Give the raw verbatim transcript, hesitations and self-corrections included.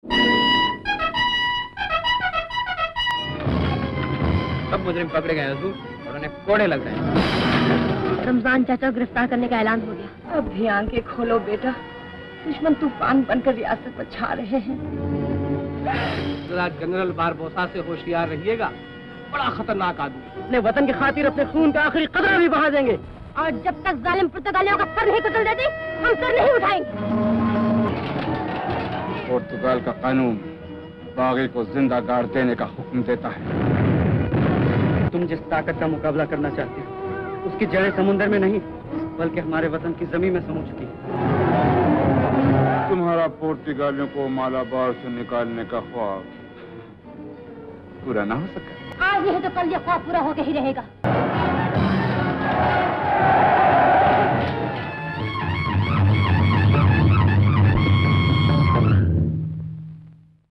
सब मुजरिम पकड़े गए और उन्हें कोड़े लग रहे हैं। रमजान चाचा को गिरफ्तार करने का ऐलान हो गया। अब भी आंखें खोलो बेटा, दुश्मन तूफान बनकर रियासत पर छा रहे हैं। जनरल बारबोसा से होशियार रहिएगा, बड़ा खतरनाक आदमी। अपने वतन की खातिर अपने खून का आखिरी कतरा भी बहा देंगे। और जब तक जालिम पुर्तगालियों का सर नहीं कुचल देते, हम सर नहीं उठाएंगे। पुर्तगाल का कानून बागी को जिंदा गाड़ देने का हुक्म देता है। तुम जिस ताकत का मुकाबला करना चाहते हो, उसकी जड़ें समुद्र में नहीं, बल्कि हमारे वतन की जमीन में समूह चुकी है। तुम्हारा पुर्तगालियों को मालाबार से निकालने का ख्वाब पूरा ना हो सका। आज नहीं तो कल ये ख्वाब पूरा होकर ही रहेगा।